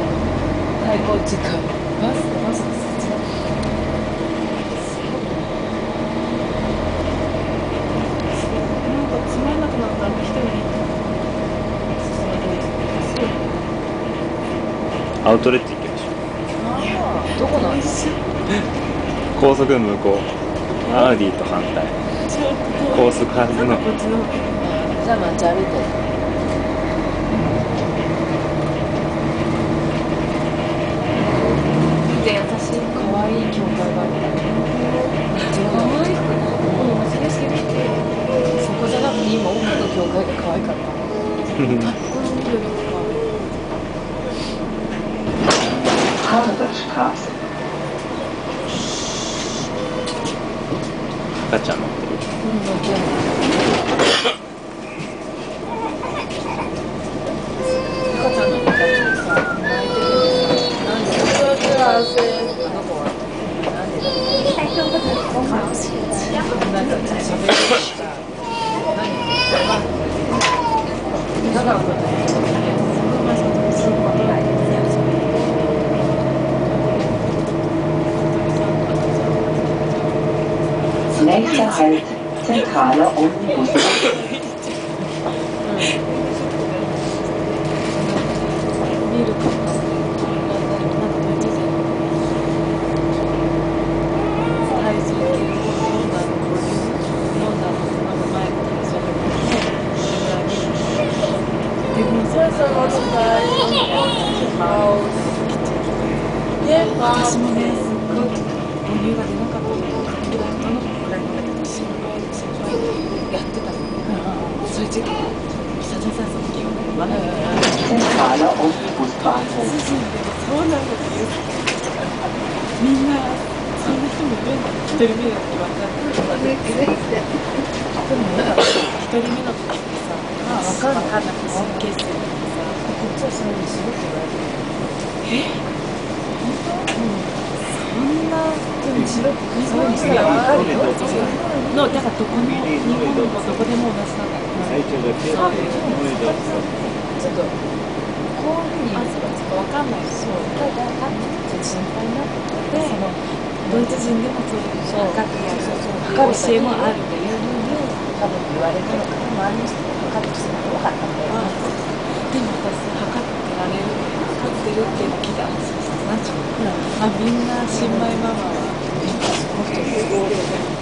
太鼓時間バスです。 なんかつまんなくなったら一人でアウトレット行きましょどこなんですか？ う。高速の向こう。アウディと反対。高速はずの。 こっちのじゃあ街歩いてる。 で優しい可愛い教会があった。 可愛くない？探してみて。 そこじゃなくて今奥の教会が可愛かった。 この緑とか。 赤ちゃん乗ってる。 赤ちゃんの子たちでさ、泣いててさ、なんであの子はなんでだろう。なんかちょっと喋るとさ、だからこうやってすごいことないですね。 Nächster Halt, zentrale Omnibusbahn. ビール買った。なんか別に体重計を飲んだのなんか前から喋ってでもさ、その私もね、すっごい母乳が出なかった時どの子くらい飲めたか心配やってたの。そういう時期久々さ、その時はまだ Zentrale Omnibusbahnhof. そうなんだって言うみんなそんな人もいるんだ。一人目の時分かんない。一人目の時ってさ、分かんなくて神経質になってさ、 こっちはそれにすごく言われてる。 そんな白くそういう人は分かるよ。のだからどこの日本でもどこでも同じなんだけど。 ちょっとこういうふうに言うのがちょっと分かんない。そう。ただちょっと心配になってて、そのドイツ人でもそういう測ってやる測る教えもあるっていう。 多分言われたのかな。周りの人が測ってきてなかったんだよね。 でも私測ってられる測ってるっていうの聞いてなんちゅうの、みんな新米ママはみんなその人